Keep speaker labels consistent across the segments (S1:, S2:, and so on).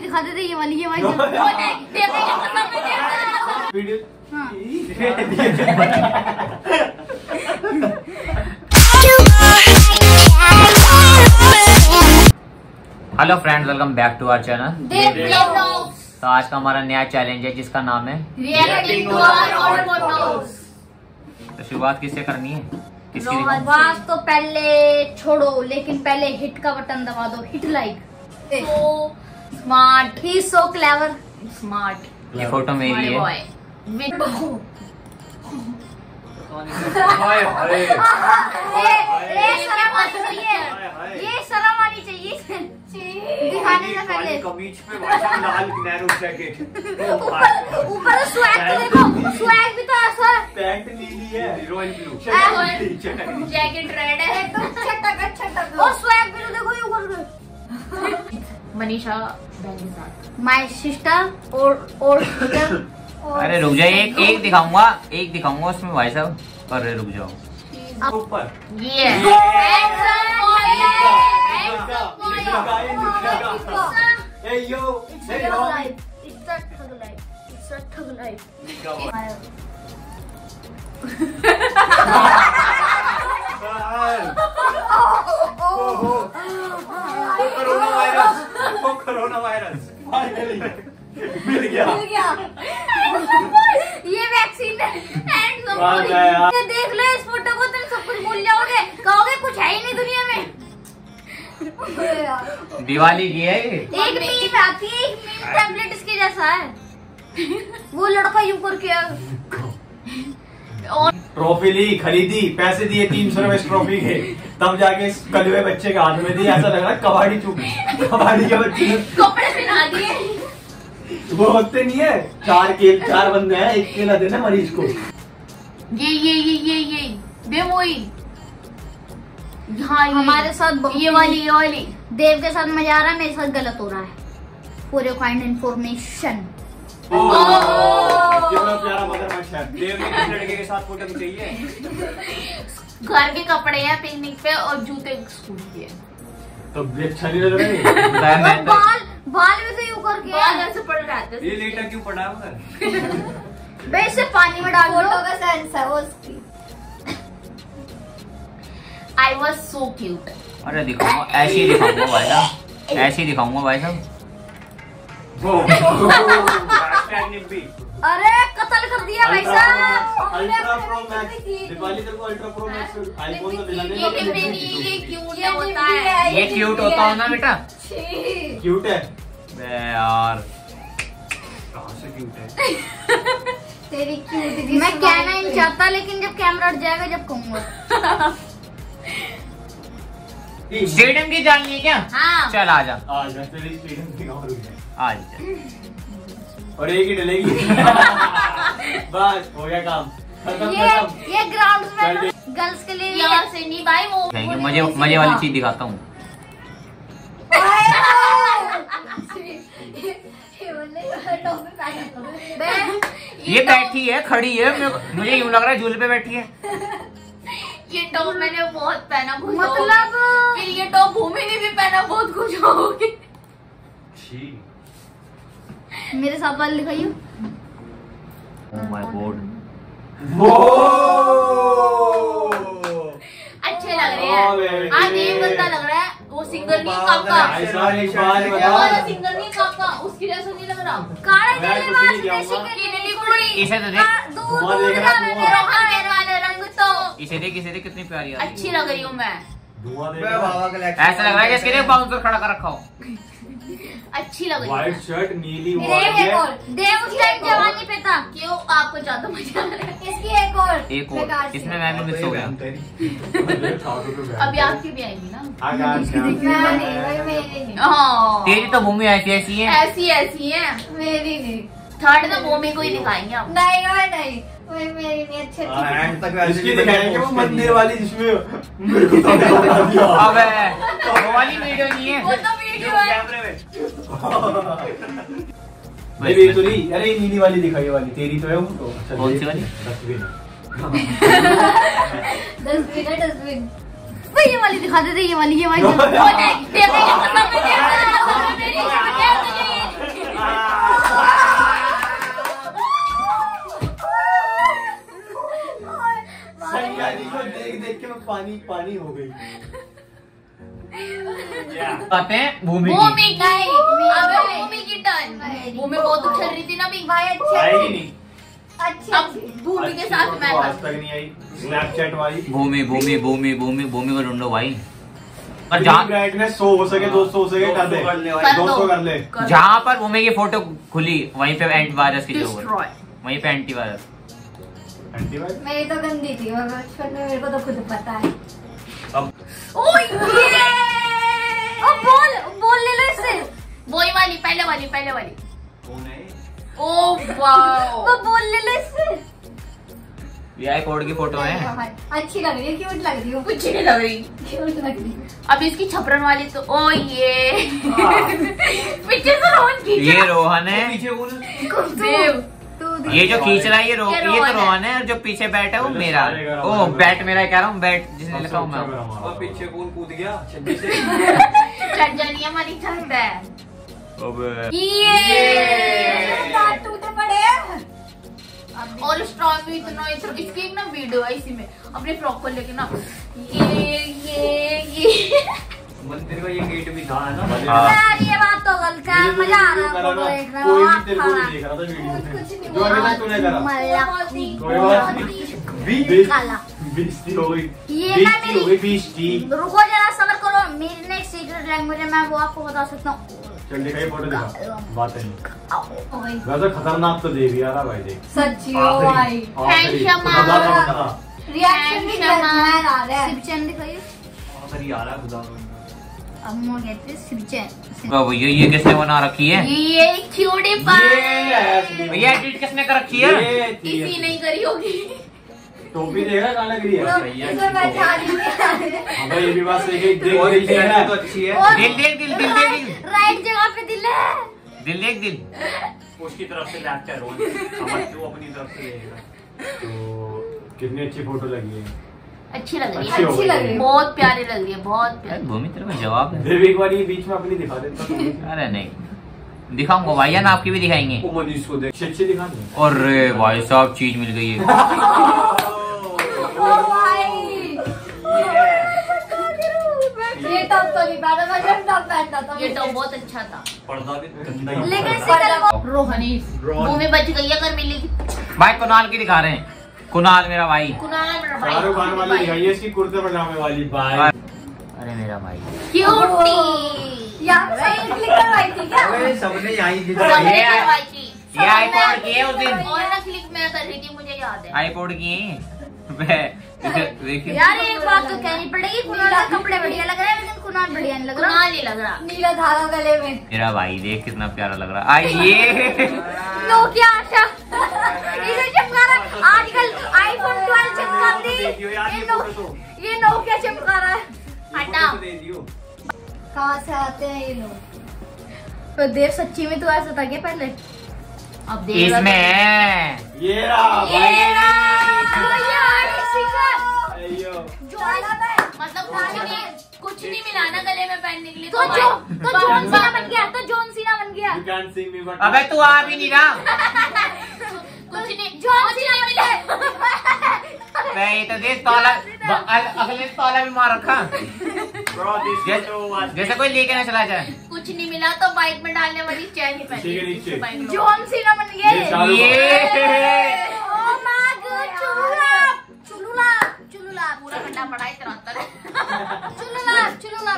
S1: दिखाते थे, ये वाली
S2: video.
S3: Hello friends, welcome back to our channel. तो आज का हमारा नया चैलेंज है जिसका नाम है
S1: reacting to our old photos.
S3: तो शुरुआत किससे करनी है? किसकी?
S1: आवाज तो पहले छोड़ो, लेकिन पहले हिट का बटन दबा दो। Hit like smart, he so clever, smart.
S3: ये फोटो मेरी है।
S1: ये शर्म आनी चाहिए दिखाने से पहले।
S2: कमीज पे लाल नैरो जैकेट,
S1: ऊपर स्वैग तो देखो, स्वैग भी तो ऐसा है।
S2: पैंट नीली है, रॉयल ब्लू,
S1: जैकेट रेड है, एकदम छटक। और स्वैग भी तो देखो ये ऊपर से।
S4: मनीषा बहन के साथ,
S1: माय सिस्टर और सिस्टर।
S3: अरे रुक जाओ, एक दिखाऊंगा उसमें भाई साहब। अरे रुक जाओ,
S2: ऊपर
S4: ये
S2: कोरोना वायरस मिल गया।
S1: ये वैक्सीन है। देख लो इस फोटो को, तुम सब कुछ भूल जाओगे, कहोगे कुछ है ही नहीं दुनिया में।
S3: दिवाली की है ये।
S1: एक मीम आती है, एक मीम टेम्पलेट इसके जैसा है। वो लड़का यूं करके
S2: ट्रॉफी ली, खरीदी, पैसे दिए 300 रुपए ट्रॉफी के, तब जाके कलवे बच्चे के हाथ में दी। ऐसा लग रहा है कबाड़ी के बच्चे
S4: कपड़े पहना दिए।
S2: वो होते नहीं है, चार बंदे हैं, एक केला देना मरीज को।
S4: ये दे वही। हाँ,
S1: हमारे साथ
S4: ये वाली
S1: देव के साथ मजा आ रहा है, मेरे साथ गलत हो रहा है। For your kind information.
S2: कितना प्यारा मगरमच्छ है। देव ने किस लड़के के साथ फोटो खींची है?
S4: घर के कपड़े हैं पिकनिक पे, और जूते स्कूल के।
S2: तो अच्छा नहीं लग रहा है।
S1: बाल भी तो यूं करके
S4: बाल ऐसे पड़ रहते हैं।
S2: ये लेटा क्यों पड़ा है उधर?
S1: बे इसे पानी में डाल दो। का सेंस है वो उसकी।
S4: I was so cute।
S3: अरे दिखाऊंगा, ऐसे ही दिखाऊंगा भाई साहब, ऐसे ही दिखाऊंगा भाई साहब।
S1: अरे कत्ल कर दिया भाई साहब।
S2: अल्ट्रा प्रो मैक्स दिवाली तेरे को अल्ट्रा प्रो मैक्स आईफोन तो दिलाने
S4: ये क्यूट होता है।
S3: ये क्यूट होता हो ना बेटा?
S2: क्यूट है
S3: बे यार,
S2: कहाँ से क्यूट है?
S1: तेरी क्यूट। मैं कहना ही चाहता, लेकिन जब कैमरा हट जाएगा जब कहूंगा।
S3: स्टेडियम की जानी है क्या?
S4: हाँ।
S3: चल आजा,
S2: तेरी स्टेडियम की गाँव रुक है।
S3: आजा।
S2: और एक ही डलेगी। बस हो गया काम।
S1: ये ग्राउंड में गर्ल्स के लिए
S4: यहाँ से नहीं भाई, वो
S3: मजे वाली चीज दिखाता हूँ। ये बैठी है, खड़ी है, मुझे यूं लग रहा है झूले पे बैठी है।
S4: ये टॉप मैंने बहुत पहना, खुश
S1: मतलब
S4: फिर ये टॉप भूमि ने भी पहना, बहुत खुश होगी।
S1: मेरे साथ वाले दिखाइए।
S3: ओह माय गॉड,
S4: अच्छे लग रहे हैं। आज एक बंदा लग रहा है, वो सिंगर नहीं काका, सिंगर नहीं काका, उसकी जैसा नहीं लग रहा।
S3: इसे तो देख, इसे देख कितनी प्यारी आ रही है।
S4: अच्छी लग रही हूँ मैं।
S3: ऐसा लग रहा है जैसे बाउंसर खड़ा कर रखा हो।
S4: अच्छी लग रही
S2: व्हाइट
S4: है।
S2: शर्ट, नीली
S1: देव उस टाइम जवानी पे था।
S4: क्यों आपको ज्यादा मजा आ रहा है?
S1: इसकी एक और
S3: इसमें मैं भी मिक्स हो गया।
S4: अभी आपकी भी आएगी ना?
S3: तेरी तो भूमि ऐसी है।
S4: ऐसी है।
S1: मेरी नहीं।
S4: थर्ड तो भूमि को ही दिखाएंगे आप।
S1: नहीं मेरी नहीं। अच्छे
S2: इसकी दिखाएंगे वो मंदिर वाली जिसमें मेरे को तो बता दिया।
S3: अबे वो वाली वीडियो नहीं है,
S4: वो तो वीडियो है।
S2: कैमरे में मेरी तो नहीं। अरे नीली वाली दिखाई वाली, तेरी तो है वो तो।
S3: कौन सी वाली?
S1: डस्टबिन। ये वाली दिखा देते, ये वाली
S2: पानी पानी हो गई।
S3: आते हैं भूमि की।
S4: भूमि की टर्न। भूमि बहुत उछल रही थी ना भाई।
S2: आएगी नहीं।
S4: अब भूमि के साथ मैं
S2: आज तक नहीं आई स्नैपचैट वाली।
S3: भूमि भूमि भूमि भूमि भूमि को ढूंढो भाई। और
S2: ब्राइटनेस 100 हो सके 200 हो सके कर दे, 200 कर ले।
S3: जहाँ पर भूमि की फोटो खुली वहीं पे एंटीवायरस की जरूरत, वहीं पे एंटीवायरस।
S1: मेरी तो गंदी थी बचपन में, मेरे को तो खुद पता है।
S2: अब
S1: बोल ले लो इससे।
S4: वही वाली पहले वाली
S2: कौन है?
S4: Oh wow.
S1: वो बोल ले लो इससे।
S3: ये आईपॉड की फोटो है।
S1: अच्छी लग रही है, क्यूट लग रही हो।
S4: कुछ नहीं लग रही।
S1: क्यूट लग रही है।
S4: अब इसकी छपरन वाली तो ओ ये पीछे से रोहन खींच।
S3: ये रोहन है।
S2: पीछे बोल।
S4: देव
S3: ये जो खींच रहा है ये तो रोहन है, और जो पीछे बैठा है वो मेरा। ओ बैट मेरा कह रहा हूँ, बैट जिसने लिखा हूँ मैं।
S2: और पीछे कौन कूद गया छज्जे से?
S4: चंचली हमारी छंद है।
S1: दांत टूटे पड़े।
S4: और स्ट्रॉन्ग भी इतना इसकी एक ना वीडियो है इसी में अपने फ्रॉक को लेके ना ये
S2: मंदिर का ये गेट भी था ना।
S1: यार ये बात तो गलत है, मजा आ रहा है फोटो देख रहा
S2: कोई भी तेरे को नहीं देख रहा था वीडियो में, जो अभी तक तूने करा। कोई बात नहीं,
S1: काला।
S2: बेइज्जती हो गई,
S1: ये
S2: बेइज्जती हो गई, बेइज्जती।
S1: रुको जरा सबर करो, मेरी नेक्स्ट सीक्रेट लैंग्वेज है, मैं वो आपको बता सकता हूँ।
S2: चल दिखा ये फोटो दिखा, बात है
S1: भाई
S2: वैसे खतरनाक तो देवी यार भाई देख।
S1: सच्ची हो भाई। रिएक्शन भी करना आ रहा है। सिर्चन दिखाइए।
S2: आखिरी आ रहा है खुदा।
S1: अब वो कहते हैं सिर्चन।
S3: भैया ये किसने बना रखी है?
S4: ये क्यूटी पाई।
S3: भैया एडिट किसने कर रखी है?
S4: किसी नहीं करी होगी।
S2: टोपी देख रहा काला गिरी है।
S1: इसमें मैं झाड़ी
S2: हाँ भाई ये भी बात सही है, देख देख तो अच्छी है।
S3: दिल देख दिल दिल देख
S1: राइट जगह पे दिल है।
S3: दिल देख दिल।
S2: उसकी तरफ से लैपटॉप है रोहन, तू अपनी तरफ से देखेगा। तो कितनी अच्छी फोटो लगी है।
S4: अच्छी लग रही
S2: अच्छी
S4: है,
S2: हो गई।
S1: लग रही है।
S4: बहुत प्यारी लग रही है, बहुत प्यारी।
S3: भूमि तेरे को जवाब है।
S2: देवी एक बार ये बीच में अपनी दिखा देता हूँ।
S3: अरे नहीं दिखाऊंगा भाई ना, आपकी भी दिखाएंगे।
S2: वो मनीष को देख अच्छी दिखा दे।
S3: और भाई साहब चीज मिल गई है।
S1: ये टॉप तो नहीं पहना, मैं जब टॉप पहनता था।
S4: ये टॉप बहुत अच्छा था।
S2: पर्दा भी गंदा ही।
S1: लेकिन सिकल
S4: रोहनी भूमि बच गई अगर मिलेगी।
S3: भाई कुणाल की दिखा रहे हैं, कुणाल मेरा भाई।
S4: कुणाल मेरा भाई।
S2: शाहरुख खान वाली दिखाई है, इसकी कुर्ते पजामे वाली भाई।
S3: अरे मेरा भाई
S4: क्यूटी।
S1: यहाँ पे सब क्लिक करवाई थी क्या?
S2: सबने यही
S4: सबने करवाई थी।
S3: ये आईपॉड की है उस दिन,
S4: और ना क्लिक मैं कर रही थी, मुझे याद है।
S3: आईपॉड की है। देखिए
S1: यार एक बात तो कहनी पड़ेगी, कुणाल के कपड़े बढ़िया लग रहे हैं, लेकिन कुणाल बढ़िया नहीं लग रहा।
S4: कुणाल ही लग रहा।
S1: नीला धागा गले में।
S3: मेरा भाई देख कितना प्यारा लग रहा है। आइए
S1: नोकिया आशा इसे चमका रहा। आजकल आईफोन 12 चमकाती, ये नोकिया चमका रहा है।
S4: हटा।
S1: कहाँ से आते हैं ये लोग? तो देव सच्ची में तू ऐसा था क्या पहले?
S4: अब देख
S3: इसमें है।
S2: ये रहा भाई।
S4: मतलब कुछ नहीं मिलाना गले में पहनने के लिए।
S1: तो जॉन सीना बन गया, तो जॉन सीना बन गया।
S2: You can't see me, but-
S3: अबे तू आ भी नहीं रहा।
S4: कुछ नहीं
S1: जॉन सीना बन गया।
S3: ये तो देख तौला, अगले तौला भी मार रखा।
S2: Bro, this photo was-
S3: जैसे कोई लेके ना चला जाए।
S4: कुछ नहीं मिला तो बाइक में डालने वाली चैन ही
S2: ठीक है,
S4: पहनी।
S2: नीचे।
S4: बाइक में।
S1: जॉन सीना बन गया।
S2: ये शाहरुख
S3: ये
S1: Oh my God, चुलुला
S4: पूरा खड्डा पड़ा है तेरा अंदर।
S1: चुलुला।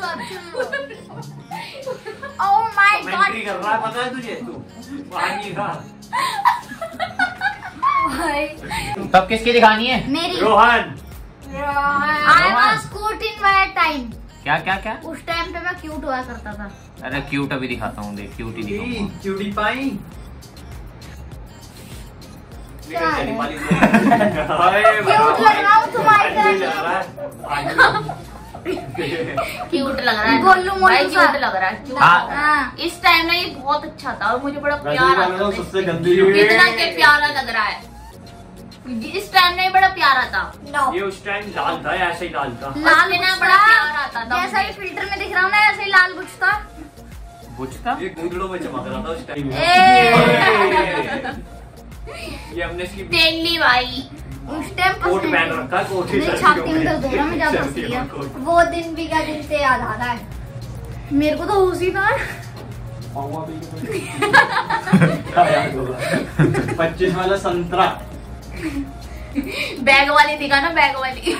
S1: Oh my God.
S2: Commentary कर रहा है, पता है तुझे? तू वहाँ नहीं था।
S1: भाई
S3: तब किसकी दिखानी है?
S1: मेरी
S2: Rohan
S1: I was cute in my time.
S3: क्या क्या क्या?
S1: उस टाइम पे मैं क्यूट हुआ करता था।
S3: अरे क्यूट अभी दिखाता हूँ, देख क्यूट ही दिखाऊंगा।
S2: क्यूटी पाई
S1: क्या है?
S2: क्यूट
S1: लग रहा हूँ तुम्हारी तरह।
S4: क्यूट लग रहा है।
S1: गोलू मोलू
S4: भाई
S1: सा।
S4: क्यूट लग रहा है।
S3: हाँ।
S1: हाँ।
S4: इस टाइम ना ये बहुत अच्छा था और मुझे बड़ा प्यारा था।
S2: सबसे गंदी
S4: इतना के प्यारा लग रहा है। इस टाइम में बड़ा प्यारा था।
S2: ये उस टाइम लाल था, ऐसे ही लाल था।
S1: लाल
S4: में ना
S1: बुझता,
S4: बड़ा प्यारा था।
S1: जैसा ही फिल्टर में दिख रहा हूँ ना ऐसे ही लाल बुझता।
S3: बुझता?
S2: ये गूंदड़ों में चमक रहा था उस टाइम।
S1: ए
S2: ये हमने इसकी
S4: तेली भाई
S1: उस टाइम
S2: कोट पहन रखा, कोट ही
S1: मेरी छाती में दर्द हो रहा, मैं ज्यादा हंसी है। वो दिन भी क्या दिन से याद आ रहा है मेरे को, तो उसी ना
S2: 25 वाला संतरा
S4: बैग वाली दिखा ना, बैग वाली।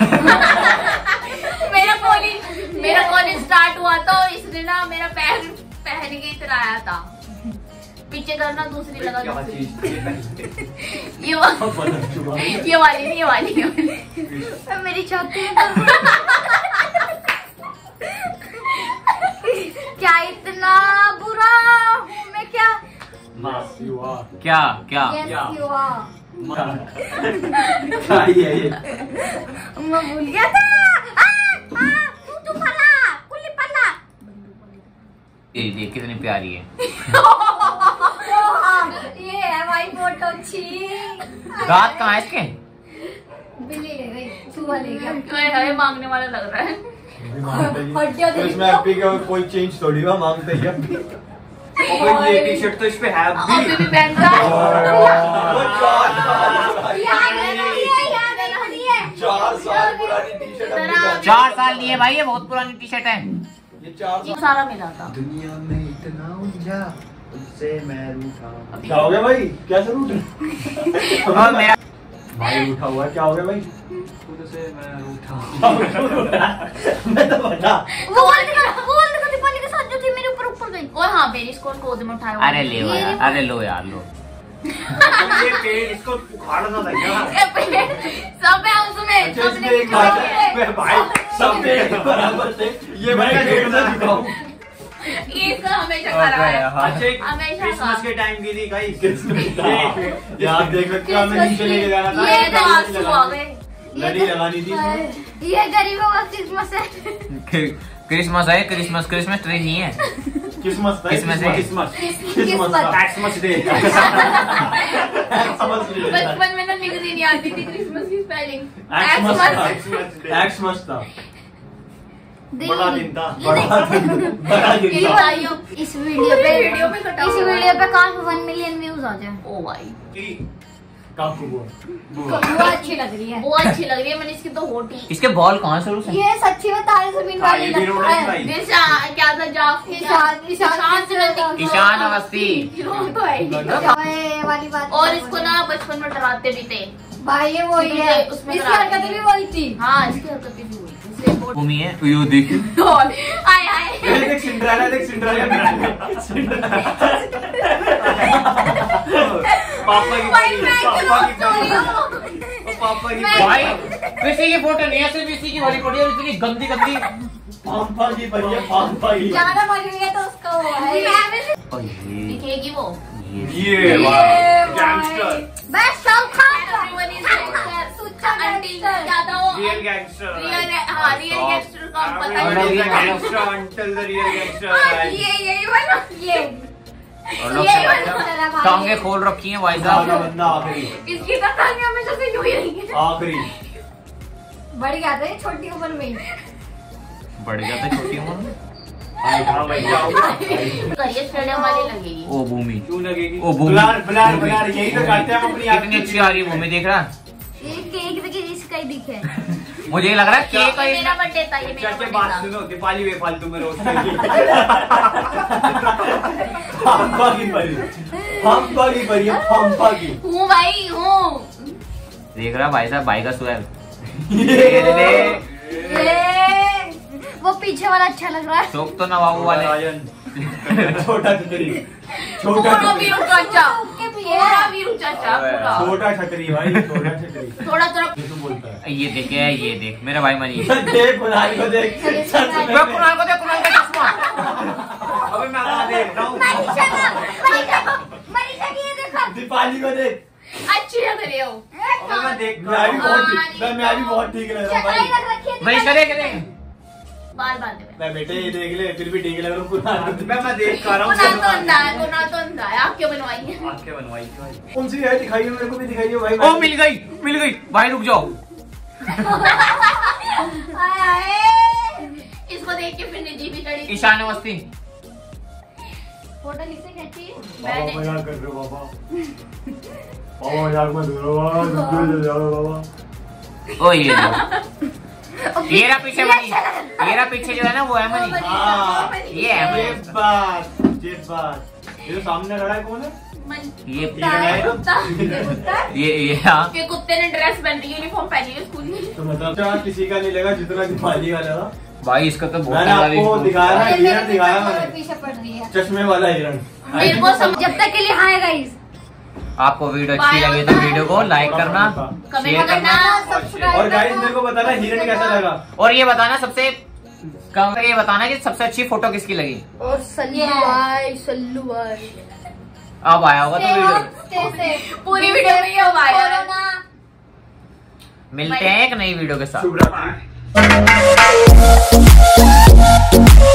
S4: मेरा कॉलेज स्टार्ट हुआ था और इसने ना मेरा बैग पहन के इतना आया था। पीछे करना दूसरी लगा, दूसरी। ये वाली
S1: मेरी छाती में क्या इतना बुरा, मैं क्या
S3: क्या
S1: Yes, you are.
S2: ये
S1: मैं भूल गया था। तू फला कुल्ली फला।
S3: ये देख कितनी प्यारी है।
S1: ये है भाई फोटो छी।
S3: दांत कहाँ है इसके?
S1: बिल्ली ले गई, चूहा ले गया।
S4: हमें मांगने वाला लग रहा है।
S2: इसमें हैप्पी का कोई चेंज थोड़ी ना मांगते ही। और ये टी शर्ट तो इस पे है
S4: अभी भी पहन रहा है।
S2: 4 साल पुरानी टी शर्ट।
S3: 4 साल नहीं है भाई, ये बहुत पुरानी टी शर्ट है।
S2: ये 4
S4: ये सारा मिला था।
S2: दुनिया में इतना उलझा उससे मैं रूठा। क्या हो गया भाई, कैसे रूठे?
S3: और मेरा
S2: भाई रूठा हुआ, क्या हो गया भाई? खुद से मैं रूठा। मैं तो बता।
S1: वो दीपाली के साथ जो थी मेरे ऊपर गई।
S4: और हाँ, मेरी इसको गोद में उठाया।
S3: अरे ले यार, अरे लो यार लो।
S2: ये पेड़ इसको उखाड़ना था क्या?
S4: सब है उसमें, सबने
S2: भाई सब पेड़ बराबर थे। ये मैं डेढ़ से दिखाऊं।
S4: ये सब हमेशा करा है।
S2: अच्छा क्रिसमस के टाइम की थी गाइस। ये आप देख सकते हो, हमें नीचे लेके जाना था।
S4: ये तो आंसू आ गए।
S2: लड़ी लगानी थी।
S1: ये गरीबों का क्रिसमस है।
S3: क्रिसमस है, क्रिसमस ट्री नहीं है।
S2: Christmas day.
S4: बचपन में ना लिखनी नहीं आती थी क्रिसमस की स्पेलिंग।
S2: एक्समस था। बड़ा दिन था।
S1: इस वीडियो पे काश 1 मिलियन व्यूज आ जाए।
S4: ओ भाई,
S1: वो अच्छी लग रही है।
S4: वो अच्छी लग रही है। मैंने इसकी तो होटी।
S3: इसके बॉल कहाँ से शुरू से?
S1: ये सच्ची में तारे जमीन वाली लगता है।
S4: क्या था
S3: ईशान अवस्थी।
S4: तो है।
S1: वाली बात।
S4: और इसको ना बचपन में डराते भी थे
S1: भाई, ये वही है।
S4: उसमें
S1: इसकी हरकतें भी वही थी।
S4: हाँ, इसकी हरकतें भी हुई।
S3: भूमि है यो देख।
S2: देख सिंड्रेला पापा की
S3: भाई किसी की फोटो नहीं है, सिर्फ इसी की भरी पड़ी है, इतनी गंदी
S2: पापा की पड़ी है। पापा की
S1: ज्यादा मरी हुई है तो उसका वो है।
S4: दिखेगी वो।
S2: ये गैंगस्टर,
S1: बस सब खा
S2: रियल गैंगस्टर,
S4: रियल गैंगस्टर का पता है।
S2: Gangster until the real gangster.
S4: यही वाला ये
S3: और लोग टांगे खोल रखी हैं भाई साहब।
S2: बंदा आखिरी,
S4: इसकी तो टांगे हमेशा से यूं ही रही है।
S2: आखिरी
S1: बढ़ गया था छोटी उम्र में।
S3: बढ़ गया था छोटी उम्र में।
S4: करिए स्टेडियम वाली लगेगी।
S3: ओ भूमि
S2: क्यों लगेगी?
S3: ओ भूमि
S2: बुलार यही तो करते हैं हम अपनी।
S3: कितनी अच्छी आ रही है भूमि, देख रहा?
S1: ये केक देखिए इसका ही दिखे।
S3: मुझे ये लग रहा है केक का
S4: मेरा बर्थडे था, ये मेरा
S2: चाचा
S4: बर्थडे
S2: बात
S4: था।
S2: सुनो, दीपाली वे फालतू में रोज पंपा की परी है, पंपा की।
S4: हूँ भाई हूँ।
S3: देख रहा भाई साहब, भाई का स्वैग।
S1: वो पीछे वाला अच्छा लग रहा है।
S3: शौक तो नवाबू वाले।
S2: छोटा छतरी,
S4: पूरा वीरू चाचा,
S1: उसके भी
S4: पूरा
S1: है।
S4: वीरू चाचा, पूरा।
S2: छोटा छतरी भाई, छोटा छतरी।
S4: थोड़ा थोड़ा
S2: ये तो बोलता है।
S3: ये देख, ये देख मेरा भाई मनी।
S2: देख कुणाल को देख।
S3: कुणाल को देख, कुणाल का चश्मा।
S2: अबे मैं कहाँ देख रहा हूँ?
S1: मनीषा की ये देखो।
S2: दीपाली को देख।
S4: अच्छी लग रही हो।
S2: अबे मैं देख, मैं भी बहुत ठीक लग रहा हूँ
S1: चटाई
S2: भाई।
S1: रख रखी है।
S3: भाई करे करे
S4: बाल बांधे हुए।
S2: मैं बेटे ये देख ले, फिर भी ठीक लग रहा हूँ। मैं देख पा रहा हूँ।
S4: कुणाल तो अंधा है, कुणाल तो अंधा है। आप क्यों बनवाई है?
S2: आंखें बनवाई भाई। कौन सी है दिखाइए, मेरे को भी दिखाइए भाई।
S3: ओ मिल गई भाई, रुक जाओ।
S4: इसको देख के फिर निधि भी चढ़ी।
S3: ईशान अवस्थी।
S1: फोटो किसने खींची?
S2: बाबा मजाक कर रहे हो बाबा। बाबा मजाक मत करो बाबा।
S3: ओ ये रहा पीछे मनी, ये रहा पीछे जो है ना वो है मनी। ये है
S2: ये बात ये तो सामने खड़ा है कौन है?
S3: ये हाँ
S4: ये कुत्ते ने ड्रेस पहन यूनिफॉर्म पहनी है स्कूल की।
S2: तो मतलब किसी का नहीं लगा जितना दिमागी वाला था
S3: भाई, इसका तो बहुत
S2: मैंने आपको दिखाया ना, हिरण दिखाया मैंने,
S1: पीछे पड़ रही है
S2: चश्मे वाला हिरण।
S4: मेरे को
S1: जब तक के लिए हाय गाइस।
S3: आपको वीडियो अच्छी लगी तो वीडियो को लाइक करना,
S4: कमेंट
S3: शेयर करना,
S4: करना,
S2: और गाइस मेरे को बताना हिरण कैसा लगा,
S3: और ये बताना सबसे कम ये बताना कि सबसे अच्छी फोटो किसकी लगी।
S1: और सल्लू भाई
S3: अब आया होगा तो वीडियो,
S4: पूरी वीडियो में ये आया।
S3: मिलते हैं एक नई वीडियो के साथ।
S2: शुभ रात्रि।